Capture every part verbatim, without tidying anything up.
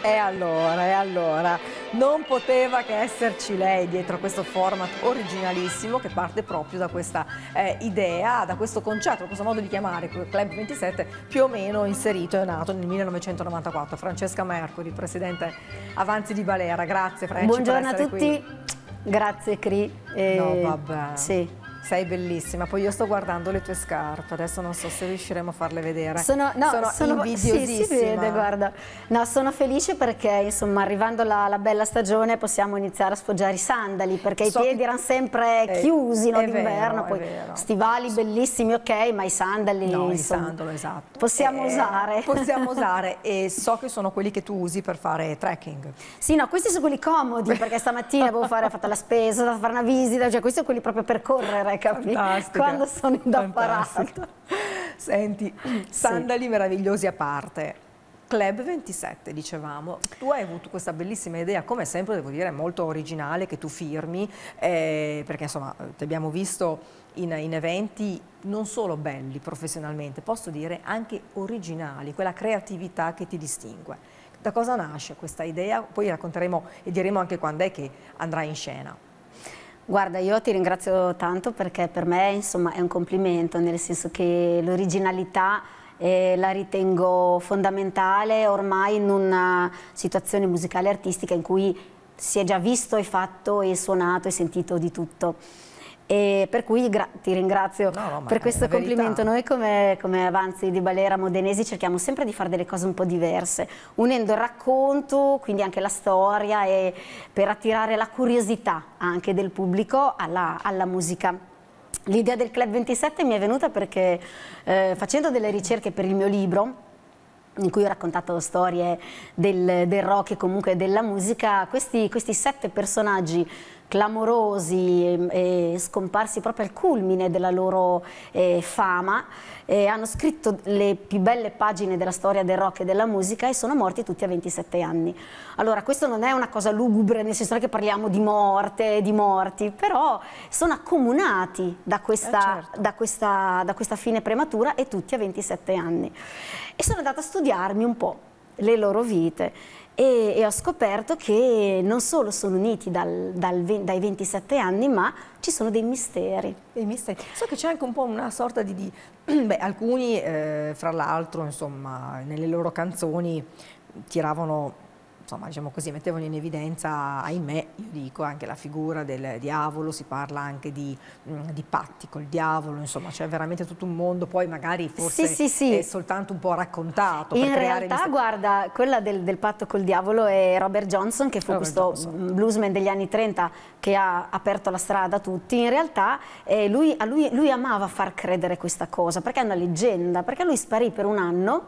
E allora, e allora, non poteva che esserci lei dietro a questo format originalissimo che parte proprio da questa eh, idea, da questo concetto, da questo modo di chiamare Club ventisette, più o meno inserito e nato nel millenovecentonovantaquattro. Francesca Mercuri, presidente Avanzi di Valera, grazie Franci. Buongiorno per a tutti, qui. Grazie Cri. Eh, no vabbè. Sì. Sei bellissima, poi io sto guardando le tue scarpe, adesso non so se riusciremo a farle vedere. Sono, no, sono, sono invidiosissima. Sì, si vede, guarda. No, sono felice perché, insomma, arrivando la, la bella stagione possiamo iniziare a sfoggiare i sandali, perché so i piedi erano sempre è, chiusi no, d'inverno, poi stivali bellissimi, ok, ma i sandali, no, insomma, il sandalo, esatto. possiamo eh, usare. Possiamo usare e so che sono quelli che tu usi per fare trekking. Sì, no, questi sono quelli comodi, perché stamattina avevo fare, ho fatto la spesa, ho fare una visita, cioè questi sono quelli proprio per correre, capito? Fantastica. Quando sono indapparata. Senti, sandali sì. meravigliosi a parte. Club ventisette, dicevamo, tu hai avuto questa bellissima idea, come sempre devo dire molto originale, che tu firmi, eh, perché insomma ti abbiamo visto in, in eventi non solo belli professionalmente, posso dire anche originali, quella creatività che ti distingue. Da cosa nasce questa idea? Poi racconteremo e diremo anche quando è che andrà in scena. Guarda, io ti ringrazio tanto perché per me insomma è un complimento, nel senso che l'originalità eh, la ritengo fondamentale ormai in una situazione musicale e artistica in cui si è già visto e fatto e suonato e sentito di tutto. E per cui ti ringrazio no, no, per questo complimento. Noi come, come Avanzi di Valera Modenesi cerchiamo sempre di fare delle cose un po' diverse, unendo il racconto, quindi anche la storia, e per attirare la curiosità anche del pubblico alla, alla musica. L'idea del Club ventisette mi è venuta perché eh, facendo delle ricerche per il mio libro, in cui ho raccontato storie del, del rock e comunque della musica, questi, questi sette personaggi clamorosi e, e scomparsi proprio al culmine della loro eh, fama, eh, hanno scritto le più belle pagine della storia del rock e della musica e sono morti tutti a ventisette anni. Allora, questo non è una cosa lugubre, nel senso che parliamo di morte, di morti, però sono accomunati da questa, eh certo. da questa, da questa fine prematura e tutti a ventisette anni. E sono andata a studiarmi un po' le loro vite e, e ho scoperto che non solo sono uniti dal, dal, dai ventisette anni, ma ci sono dei misteri. Dei misteri. So che c'è anche un po' una sorta di... di beh, alcuni, eh, fra l'altro, insomma, nelle loro canzoni tiravano... insomma, diciamo così, mettevano in evidenza, ahimè, io dico, anche la figura del diavolo, si parla anche di, mh, di patti col diavolo, insomma, c'è veramente tutto un mondo, poi magari forse sì, sì, sì. è soltanto un po' raccontato. In per creare realtà, guarda, quella del, del patto col diavolo è Robert Johnson, che fu Robert questo Johnson. bluesman degli anni trenta che ha aperto la strada a tutti. In realtà eh, lui, a lui, lui amava far credere questa cosa, perché è una leggenda, perché lui sparì per un anno,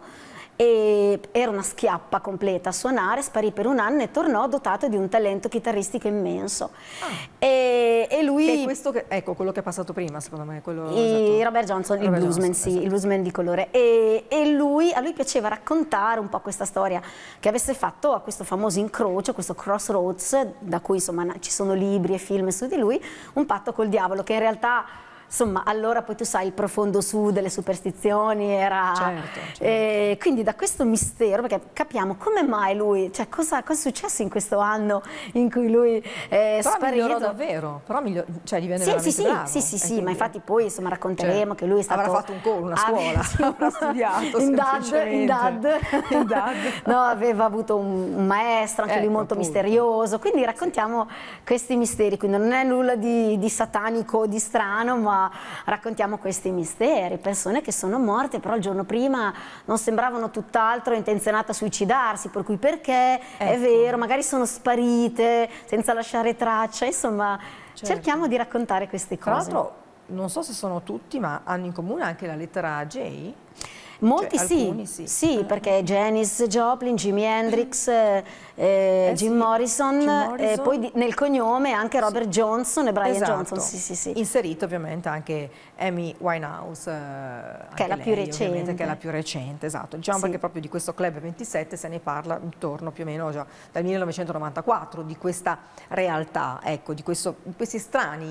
e era una schiappa completa a suonare, sparì per un anno e tornò dotato di un talento chitarristico immenso. Ah. E, e lui... Che è questo che, ecco, quello che è passato prima, secondo me. Quello, e esatto. Robert Johnson, Robert il bluesman, Johnson, sì, esatto. il bluesman di colore. E, e lui, a lui piaceva raccontare un po' questa storia che avesse fatto a questo famoso incrocio, questo crossroads, da cui insomma ci sono libri e film su di lui, un patto col diavolo, che in realtà... Insomma, allora poi tu sai il profondo su delle superstizioni era... Certo, certo. E quindi da questo mistero, perché capiamo come mai lui, cioè cosa, cosa è successo in questo anno in cui lui è però sparito. Migliorò davvero, però miglior... cioè divenne sì, veramente sì, bravo. Sì, sì, sì, quindi... ma infatti poi insomma racconteremo cioè, che lui è stato... avrà fatto un corso, una scuola, sì. avrà studiato in dad, in dad. in dad. No, aveva avuto un, un maestro, anche ecco, lui molto appunto. misterioso, quindi raccontiamo sì. questi misteri, quindi non è nulla di, di satanico o di strano, ma raccontiamo questi misteri, persone che sono morte però il giorno prima non sembravano tutt'altro intenzionate a suicidarsi, per cui perché ecco. è vero, magari sono sparite senza lasciare traccia, insomma certo. cerchiamo di raccontare queste cose. Tra l'altro non so se sono tutti, ma hanno in comune anche la lettera J? Molti cioè, sì, alcuni sì, sì, perché Janis Joplin, Jimi Hendrix, eh, eh, Jim, sì. Morrison, Jim Morrison, e poi di, nel cognome anche Robert sì. Johnson e Brian esatto. Johnson. Sì, sì, sì. Inserito ovviamente anche Amy Winehouse, eh, che è la lei, più recente. Che è la più recente, esatto. Diciamo sì. perché proprio di questo Club ventisette se ne parla intorno più o meno già dal millenovecentonovantaquattro, di questa realtà, ecco, di, questo, di questi strani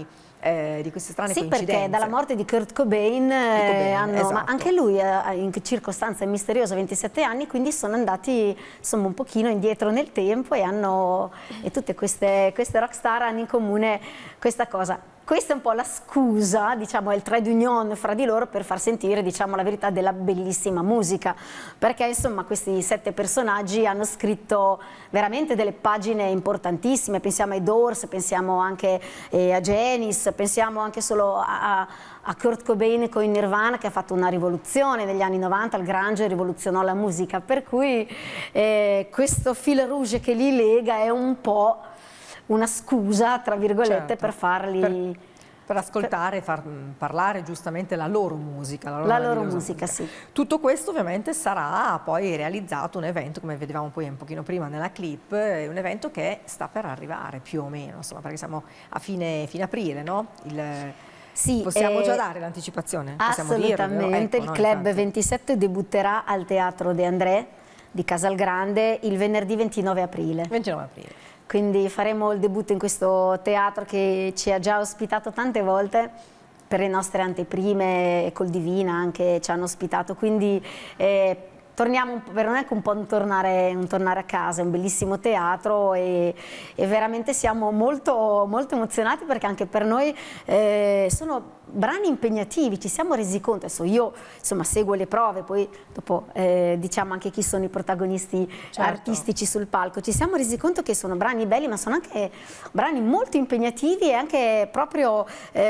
eh, di queste strane sì, coincidenze. Sì, perché dalla morte di Kurt Cobain, eh, Cobain hanno, esatto. ma anche lui eh, in circostanze misteriose, ventisette anni, quindi sono andati insomma un pochino indietro nel tempo e hanno, e tutte queste, queste rockstar hanno in comune questa cosa. Questa è un po' la scusa, diciamo, è il trade union fra di loro per far sentire, diciamo, la verità della bellissima musica, perché insomma questi sette personaggi hanno scritto veramente delle pagine importantissime, pensiamo ai Doors, pensiamo anche eh, a Janis, pensiamo anche solo a, a Kurt Cobain con Nirvana, che ha fatto una rivoluzione negli anni novanta, il grunge rivoluzionò la musica, per cui eh, questo fil rouge che li lega è un po' una scusa, tra virgolette, certo. per farli... Per, per ascoltare e far parlare giustamente la loro musica. La loro, la loro musica, musica, sì. Tutto questo ovviamente sarà poi realizzato un evento, come vedevamo poi un pochino prima nella clip, un evento che sta per arrivare più o meno, insomma, perché siamo a fine, fine aprile, no? Il, Sì, possiamo eh, già dare l'anticipazione? Assolutamente, ecco, il no, Club infatti. ventisette debutterà al Teatro De André di Casalgrande il venerdì ventinove aprile. ventinove aprile. Quindi faremo il debutto in questo teatro che ci ha già ospitato tante volte per le nostre anteprime, col Divina anche ci hanno ospitato, quindi eh, torniamo per noi anche un po' un tornare, un tornare a casa, è un bellissimo teatro e, e veramente siamo molto, molto emozionati perché anche per noi eh, sono brani impegnativi, ci siamo resi conto, adesso io insomma seguo le prove, poi dopo eh, diciamo anche chi sono i protagonisti certo. artistici sul palco, ci siamo resi conto che sono brani belli ma sono anche brani molto impegnativi e anche proprio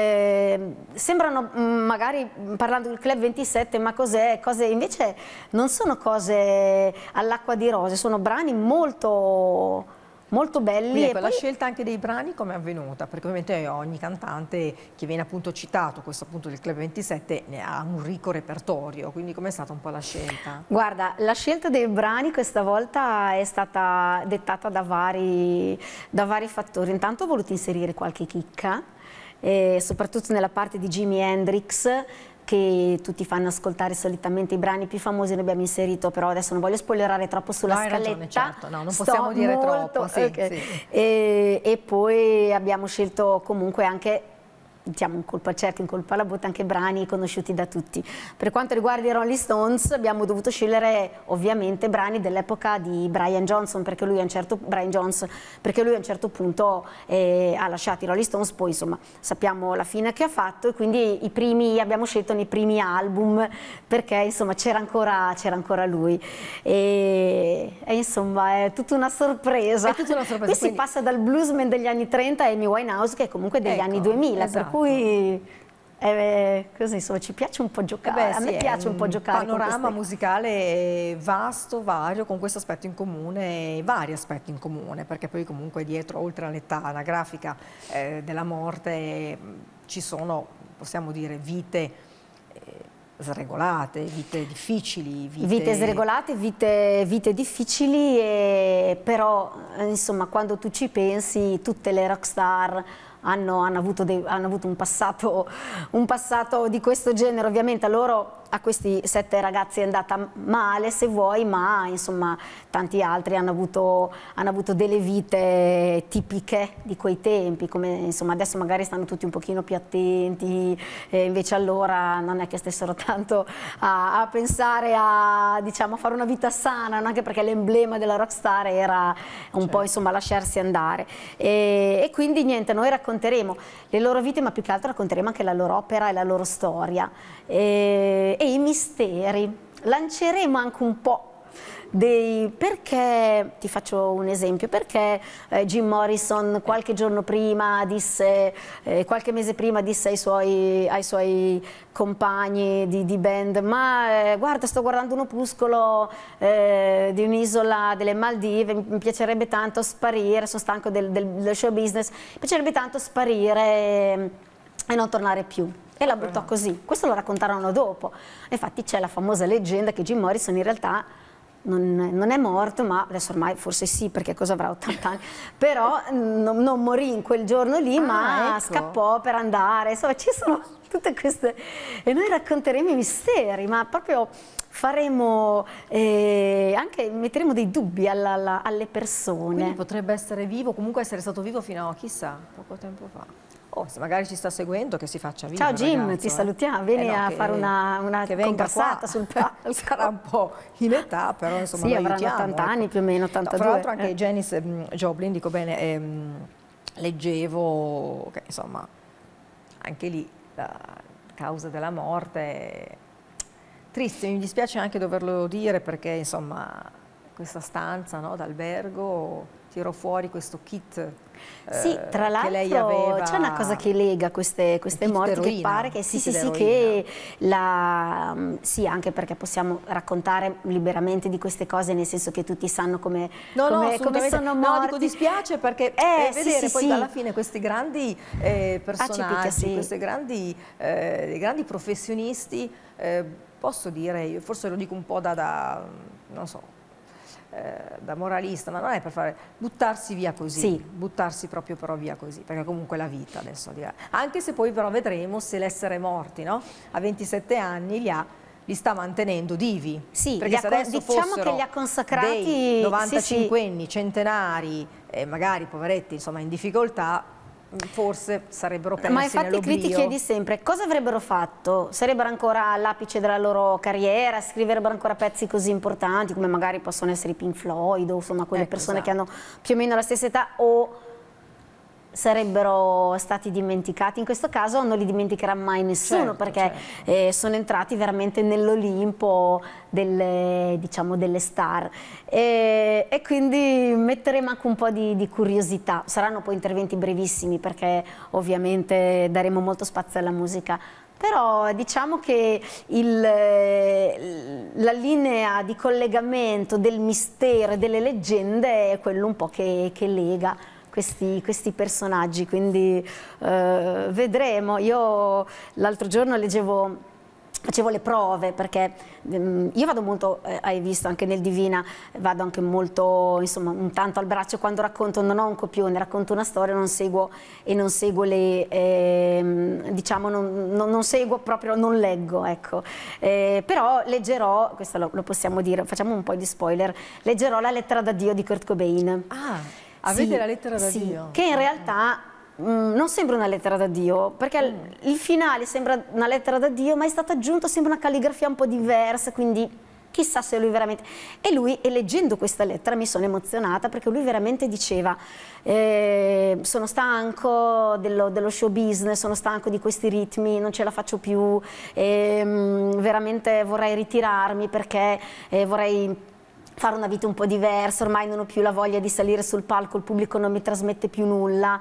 eh, sembrano magari parlando del Club ventisette ma cos'è, cose invece non sono cose all'acqua di rose, sono brani molto molto belli. Quindi ecco, e la poi... scelta anche dei brani come è avvenuta? Perché ovviamente ogni cantante che viene appunto citato, questo appunto del Club ventisette, ne ha un ricco repertorio, quindi com'è stata un po' la scelta? Guarda, la scelta dei brani questa volta è stata dettata da vari, da vari fattori. Intanto ho voluto inserire qualche chicca, eh, soprattutto nella parte di Jimi Hendrix, che tutti fanno ascoltare solitamente i brani più famosi, noi abbiamo inserito, però adesso non voglio spoilerare troppo sulla no, hai scaletta. ragione, certo, no, non Sto possiamo dire molto, troppo. Sì, okay. sì. E, e poi abbiamo scelto comunque anche, diciamo, in colpa al cerchio, in colpa alla botte, anche brani conosciuti da tutti. Per quanto riguarda i Rolling Stones abbiamo dovuto scegliere ovviamente brani dell'epoca di Brian Johnson, perché lui a un certo, Brian Jones, perché lui a un certo punto eh, ha lasciato i Rolling Stones, poi insomma sappiamo la fine che ha fatto e quindi i primi, abbiamo scelto nei primi album perché insomma c'era ancora, c'era ancora lui e, e insomma è tutta una sorpresa. È tutta una sorpresa. Qui quindi... si passa dal bluesman degli anni trenta a Amy Winehouse che è comunque degli ecco, anni duemila, esatto. per cui eh, così insomma ci piace un po' giocare, eh beh, a me sì, piace un po' giocare con panorama queste... musicale vasto, vario, con questo aspetto in comune, vari aspetti in comune, perché poi comunque dietro, oltre all'età anagrafica eh, della morte, ci sono, possiamo dire, vite eh, sregolate, vite difficili. Vite, vite sregolate, vite, vite difficili, e, però insomma quando tu ci pensi tutte le rockstar hanno, hanno, avuto, dei, hanno avuto un passato, un passato di questo genere, ovviamente a loro, a questi sette ragazzi è andata male se vuoi, ma insomma tanti altri hanno avuto, hanno avuto delle vite tipiche di quei tempi, come insomma adesso magari stanno tutti un pochino più attenti, e invece allora non è che stessero tanto a, a pensare a, diciamo, a fare una vita sana, anche perché l'emblema della rockstar era un certo. po' insomma lasciarsi andare e, e quindi niente, noi racconteremo le loro vite ma più che altro racconteremo anche la loro opera e la loro storia e, e i misteri, lanceremo anche un po' dei, perché, ti faccio un esempio, perché eh, Jim Morrison qualche giorno prima disse, eh, qualche mese prima disse ai suoi, ai suoi compagni di, di band, ma eh, guarda sto guardando un opuscolo eh, di un'isola delle Maldive, mi piacerebbe tanto sparire, sono stanco del, del, del show business, mi piacerebbe tanto sparire e, e non tornare più. E la buttò così, questo lo raccontarono dopo, infatti c'è la famosa leggenda che Jim Morrison in realtà non, non è morto, ma adesso ormai forse sì, perché cosa avrà ottanta anni, però non, non morì in quel giorno lì, ah, ma ecco. scappò per andare, insomma ci sono tutte queste, e noi racconteremo i misteri, ma proprio faremo, eh, anche metteremo dei dubbi alla, alla, alle persone. Quindi potrebbe essere vivo, comunque essere stato vivo fino a chissà, poco tempo fa. oh, se magari ci sta seguendo che si faccia vivo. Ciao Jim, ragazzo, ti eh. salutiamo, vieni eh no, a che, fare una, una che venga conversata qua. sul palco. Sarà un po' in età, però insomma sì, lo avranno aiutiamo, ottanta ecco. anni più o meno, ottantadue. No, fra l'altro anche eh. Janis um, Joplin, dico bene, ehm, leggevo che insomma anche lì la causa della morte, triste, mi dispiace anche doverlo dire perché insomma questa stanza, no, d'albergo tirò fuori questo kit. Sì, eh, tra l'altro c'è una cosa che lega queste, queste morti che pare che sì, sì, sì, che la, sì, anche perché possiamo raccontare liberamente di queste cose, nel senso che tutti sanno come, no, come, no, come sono morti. No, dico dispiace perché eh, eh, vedere sì, sì, poi sì. alla fine questi grandi eh, personaggi, Picchia, sì. questi grandi, eh, grandi professionisti, eh, posso dire, io forse lo dico un po' da, da non so, da moralista, ma non è per fare, buttarsi via così, sì. buttarsi proprio però via così, perché comunque la vita adesso, anche se poi però vedremo se l'essere morti, no? A ventisette anni li ha, li sta mantenendo vivi, sì, perché se adesso diciamo fossero che li ha consacrati dei novantacinquenni, sì, sì. centenari, e magari poveretti insomma in difficoltà, forse sarebbero persi Ma infatti qui ti chiedi sempre cosa avrebbero fatto? Sarebbero ancora all'apice della loro carriera, scriverebbero ancora pezzi così importanti come magari possono essere i Pink Floyd o insomma quelle ecco, persone esatto. che hanno più o meno la stessa età, o sarebbero stati dimenticati? In questo caso non li dimenticherà mai nessuno, certo, perché certo. Eh, sono entrati veramente nell'Olimpo delle, diciamo, delle star, e, e quindi metteremo anche un po' di, di curiosità. Saranno poi interventi brevissimi perché ovviamente daremo molto spazio alla musica, però diciamo che il, la linea di collegamento del mistero e delle leggende è quello un po' che, che lega Questi, questi personaggi, quindi eh, vedremo. Io l'altro giorno leggevo, facevo le prove perché ehm, io vado molto, eh, hai visto anche nel Divina, vado anche molto, insomma, un tanto al braccio quando racconto, non ho un copione, racconto una storia, non seguo e non seguo le, ehm, diciamo, non, non, non seguo proprio, non leggo, ecco. Eh, però leggerò, questo lo, lo possiamo dire, facciamo un po' di spoiler, leggerò La lettera d'addio di Kurt Cobain. Ah. Avete sì, la lettera da sì, Dio? Che in realtà mh, non sembra una lettera da Dio, perché mm. il finale sembra una lettera da Dio, ma è stata aggiunta, sembra una calligrafia un po' diversa, quindi chissà se lui veramente... E lui, e leggendo questa lettera, mi sono emozionata, perché lui veramente diceva eh, sono stanco dello, dello show business, sono stanco di questi ritmi, non ce la faccio più, eh, mh, veramente vorrei ritirarmi perché eh, vorrei... fare una vita un po' diversa, ormai non ho più la voglia di salire sul palco, il pubblico non mi trasmette più nulla,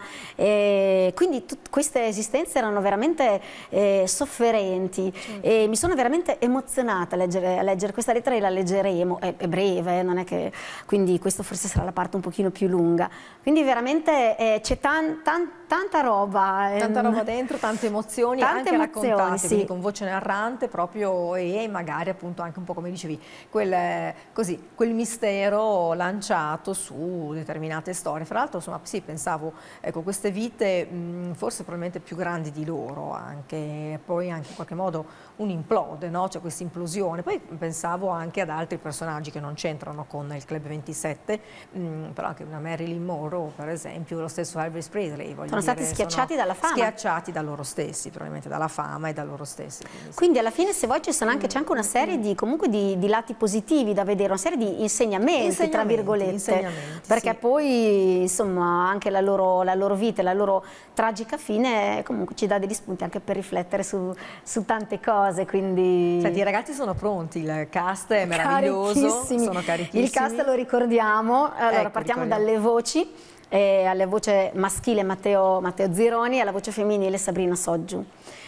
e quindi queste esistenze erano veramente eh, sofferenti, certo. E mi sono veramente emozionata a leggere, a leggere questa lettera, e la leggeremo, è, è breve, non è che, quindi questa forse sarà la parte un pochino più lunga, quindi veramente eh, c'è tan, tan, tanta roba. Tanta ehm, roba dentro, tante emozioni, tante anche emozioni, raccontate, sì. quindi con voce narrante proprio, e magari appunto anche un po' come dicevi, quel, così, quel mistero lanciato su determinate storie. Fra l'altro, insomma, sì, pensavo, ecco, queste vite mh, forse probabilmente più grandi di loro, anche, poi anche in qualche modo un implode, no? C'è questa implosione. Poi pensavo anche ad altri personaggi che non c'entrano con il Club ventisette, mh, però anche una Marilyn Monroe, per esempio, lo stesso Elvis Presley, voglio sono stati schiacciati sono dalla fama. Schiacciati da loro stessi, probabilmente dalla fama e da loro stessi. Quindi, sì. Quindi alla fine, se vuoi, ci sono anche, c'è anche una serie di, comunque di, di lati positivi da vedere, una serie di insegnamenti, insegnamenti tra virgolette, insegnamenti, perché sì. Poi insomma anche la loro, la loro vita e la loro tragica fine comunque ci dà degli spunti anche per riflettere su, su tante cose. Quindi... Senti, i ragazzi sono pronti, il cast è meraviglioso, sono carichissimi. Il cast lo ricordiamo, allora ecco, partiamo ricordiamo. dalle voci. E alla voce maschile Matteo, Matteo Zironi, e alla voce femminile Sabrina Soggiu.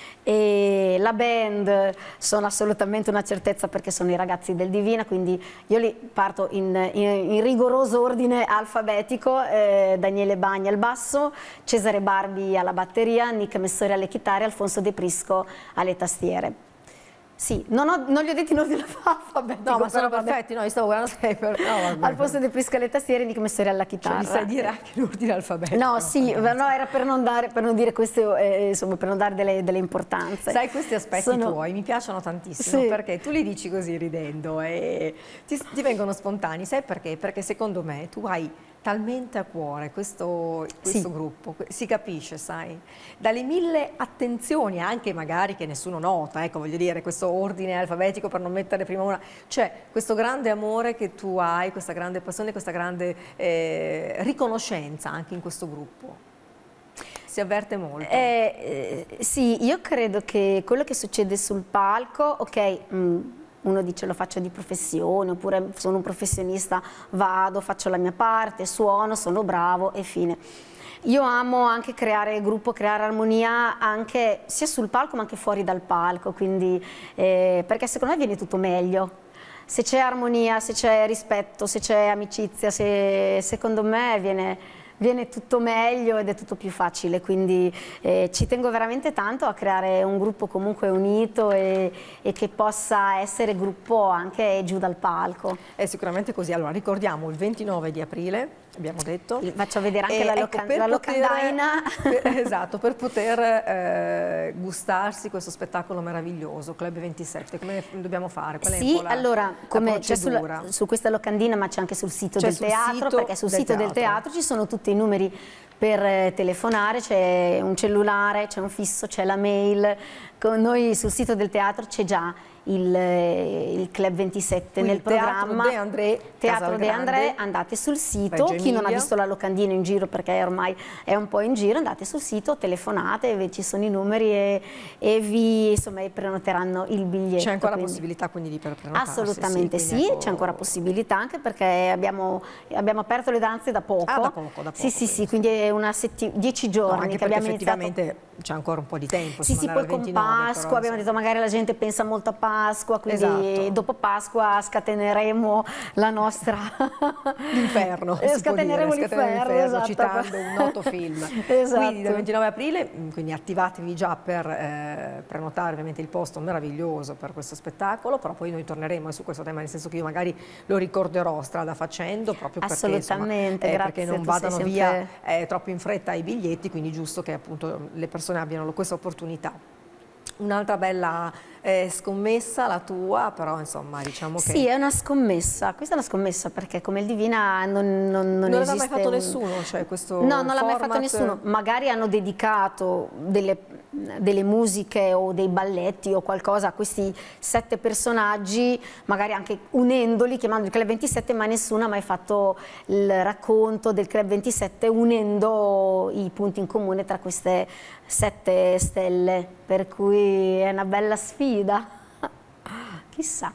E la band sono assolutamente una certezza, perché sono i ragazzi del Divina, quindi io li parto in, in, in rigoroso ordine alfabetico: eh, Daniele Bagni al basso, Cesare Barbi alla batteria, Nick Messori alle chitarre, Alfonso De Prisco alle tastiere. Sì, non, ho, non li ho detti in ordine alfabetico. No, ma sono perfetti, no, io stavo guardando sempre. No, Alfonso De Prisco alle tastiere, Nick Messori alla chitarra. Cioè, mi sai dire anche l'ordine alfabetico? No, sì, no, era per non dare, per non dire queste, eh, insomma, per non dare delle, delle importanze. Sai, questi aspetti sono... tuoi mi piacciono tantissimo, sì. Perché tu li dici così ridendo e ti, ti vengono spontanei. Sai perché? Perché secondo me tu hai talmente a cuore questo, questo Sì. gruppo, si capisce, sai, dalle mille attenzioni, anche magari che nessuno nota, ecco, voglio dire, questo ordine alfabetico per non mettere prima una, cioè questo grande amore che tu hai, questa grande passione, questa grande eh, riconoscenza anche in questo gruppo. Si avverte molto. Eh, eh, sì, io credo che quello che succede sul palco, ok, mh, uno dice lo faccio di professione, oppure sono un professionista, vado, faccio la mia parte, suono, sono bravo e fine. Io amo anche creare gruppo, creare armonia anche sia sul palco ma anche fuori dal palco, quindi, eh, perché secondo me viene tutto meglio. Se c'è armonia, se c'è rispetto, se c'è amicizia, se, secondo me viene... viene tutto meglio ed è tutto più facile, quindi eh, ci tengo veramente tanto a creare un gruppo comunque unito e, e che possa essere gruppo anche giù dal palco. È sicuramente così. Allora ricordiamo il ventinove di aprile, abbiamo detto. Faccio vedere anche e, la, ecco, loca la locandina. Per, esatto, per poter eh, gustarsi questo spettacolo meraviglioso, Club ventisette, come dobbiamo fare? Qual è sì, un po' la, allora, come c'è procedura? su questa locandina, ma c'è anche sul sito del sul teatro, sito perché sul del sito teatro. del teatro ci sono tutti i numeri per eh, telefonare, c'è un cellulare, c'è un fisso, c'è la mail. Con noi sul sito del teatro c'è già il, il Club ventisette. Quindi nel programma Teatro De André, Teatro De André, Casalgrande, andate sul sito, Reggio chi non ha Emilia. visto la locandina in giro perché ormai è un po' in giro, andate sul sito, telefonate, ci sono i numeri e, e vi insomma, prenoteranno il biglietto. C'è ancora quindi. possibilità quindi di prenotarsi? Assolutamente sì, sì, ecco... c'è ancora possibilità anche perché abbiamo, abbiamo aperto le danze da poco. Ah, da poco, da poco. Sì, sì, sì, quindi è una settimana, dieci giorni no, anche che abbiamo effettivamente iniziato. c'è ancora un po' di tempo. Sì, sì, poi con ventinove, Pasqua però, abbiamo detto magari la gente pensa molto a Pasqua, quindi esatto. dopo Pasqua scateneremo la nostra... L'inferno, eh, scateneremo l'inferno, esatto. Citando un noto film. Esatto. Quindi dal ventinove aprile, quindi attivatevi già per eh, prenotare ovviamente il posto meraviglioso per questo spettacolo, però poi noi torneremo su questo tema, nel senso che io magari lo ricorderò strada facendo, proprio perché, assolutamente, insomma, eh, grazie, perché non tu vadano sei via sempre... eh, troppo in fretta i biglietti, quindi è giusto che appunto le persone abbiano questa opportunità. Un'altra bella eh, scommessa, la tua, però insomma diciamo che... Sì, è una scommessa, questa è una scommessa perché come il Divina non, non, non, non esiste... l'ha mai fatto un... nessuno, cioè questo No, non l'ha mai format... fatto nessuno, magari hanno dedicato delle, delle musiche o dei balletti o qualcosa a questi sette personaggi, magari anche unendoli, chiamando il Club ventisette, ma nessuno ha mai fatto il racconto del Club ventisette unendo i punti in comune tra queste sette stelle, per cui è una bella sfida, chissà.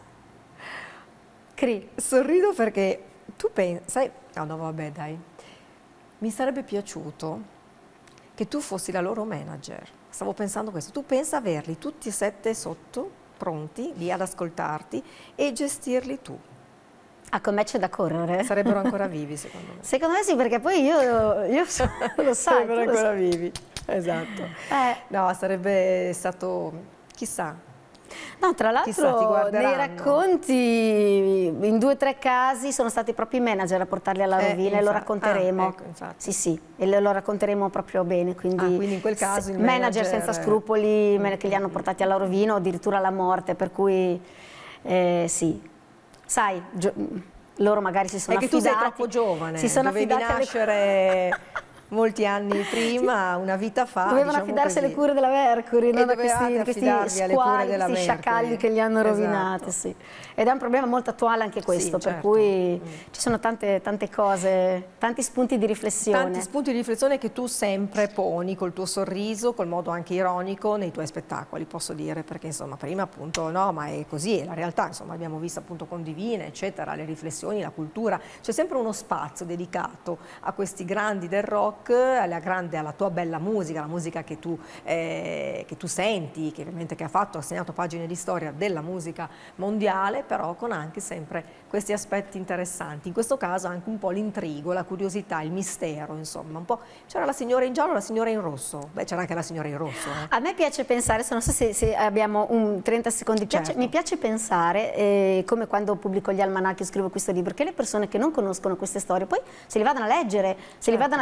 Cri. Sorrido perché tu pensi, sai, no, no vabbè dai, mi sarebbe piaciuto che tu fossi la loro manager, stavo pensando questo, tu pensa averli tutti e sette sotto, pronti, lì ad ascoltarti e gestirli tu. Ah, con me c'è da correre. Sarebbero ancora vivi secondo me. Secondo me sì, perché poi io, io so, lo sai. Sarebbero lo ancora sai. vivi, esatto. Eh. No, sarebbe stato, chissà. No, tra l'altro nei racconti, in due o tre casi sono stati proprio i manager a portarli alla rovina eh, e lo racconteremo. Ah, ecco, sì, sì, e lo, lo racconteremo proprio bene. Quindi, ah, quindi in quel caso il manager, manager senza scrupoli mm. che li hanno portati alla rovina o addirittura alla morte, per cui eh, sì, sai, loro magari si sono affidati. È che affidati, tu sei troppo giovane, si sono dovevi affidati nascere... alle... molti anni prima, una vita fa, dovevano diciamo affidarsi così. alle cure della Mercury, non a questi, questi alle cure della questi Mercury. sciacalli che li hanno rovinati, esatto. Sì. Ed è un problema molto attuale anche questo, sì, per certo. cui mm. ci sono tante, tante cose, tanti spunti di riflessione. Tanti spunti di riflessione che tu sempre poni col tuo sorriso, col modo anche ironico nei tuoi spettacoli, posso dire, perché insomma prima appunto no, ma è così, è la realtà, insomma abbiamo visto appunto con Divina, eccetera, le riflessioni, la cultura, c'è sempre uno spazio dedicato a questi grandi del rock, alla grande alla tua bella musica, la musica che tu, eh, che tu senti, che ovviamente che ha fatto, ha segnato pagine di storia della musica mondiale, però con anche sempre questi aspetti interessanti. In questo caso anche un po' l'intrigo, la curiosità, il mistero, insomma, un po'. C'era la signora in giallo, la signora in rosso. Beh, c'era anche la signora in rosso. Eh. A me piace pensare, non so se, se abbiamo un trenta secondi, piace, certo. mi piace pensare, eh, come quando pubblico gli almanacchi, scrivo questo libro, che le persone che non conoscono queste storie poi se li vadano a leggere, se certo. li vadano a vedere, se non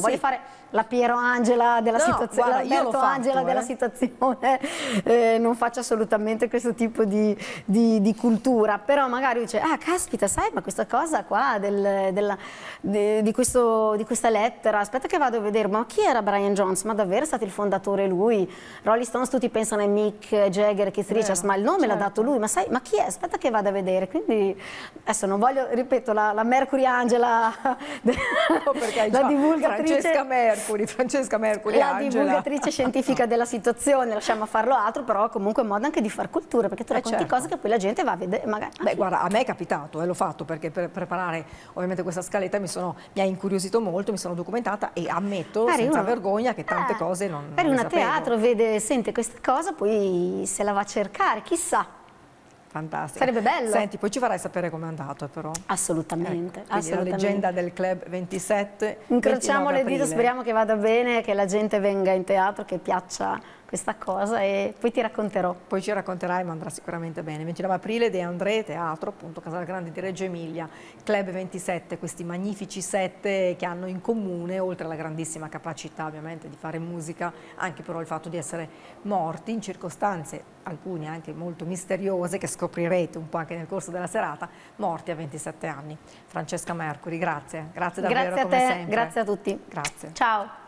voglio fare la Piero Angela della No, situazione, guarda, io l'ho l'Alberto fatto, Angela eh. della situazione, eh, non faccio assolutamente questo tipo di, di, di cultura, però magari dice, ah caspita, sai, ma questa cosa qua del, della, di, di, questo, di questa lettera, aspetta che vado a vedere, ma chi era Brian Jones? Ma davvero è stato il fondatore lui? Rolling Stones tutti pensano a Mick Jagger, Keith Richards, ma il nome certo. l'ha dato lui, ma sai, ma chi è? Aspetta che vado a vedere, quindi adesso non voglio, ripeto, la, la Mercury Angela, No, perché hai la già divulgatrice, Francesca Mercuri, Francesca Mercuri la Angela. divulgatrice scientifica della situazione, lasciamo farlo altro, però comunque è un modo anche di far cultura, perché tu Eh, racconti certo. cose che poi la gente va a vedere, magari. Beh, guarda, a me è capitato, eh, l'ho fatto perché per preparare ovviamente questa scaletta mi, sono, mi ha incuriosito molto, mi sono documentata e ammetto Magari senza uno- vergogna che tante eh, cose non, magari non le uno a sapevo. teatro vede, sente questa cosa, poi se la va a cercare, chissà. Fantastico. Sarebbe bello. Senti, poi ci farai sapere com'è andato però. Assolutamente, Ecco, quindi assolutamente. la leggenda del Club ventisette, Incrociamo le ventinove dita, aprile. speriamo che vada bene, che la gente venga in teatro, che piaccia questa cosa e poi ti racconterò. Poi ci racconterai, ma andrà sicuramente bene. ventinove aprile, De André, teatro, appunto, Casal Grande di Reggio Emilia, Club ventisette, questi magnifici sette che hanno in comune, oltre alla grandissima capacità ovviamente di fare musica, anche però il fatto di essere morti in circostanze, alcune anche molto misteriose, che scoprirete un po' anche nel corso della serata, morti a ventisette anni. Francesca Mercuri, grazie, grazie davvero Grazie a come te, sempre. grazie a tutti. Grazie. Ciao.